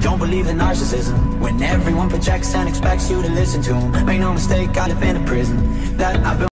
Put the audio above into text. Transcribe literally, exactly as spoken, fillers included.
don't believe in narcissism. When everyone projects and expects you to listen to them, make no mistake, I live in a prison that I've been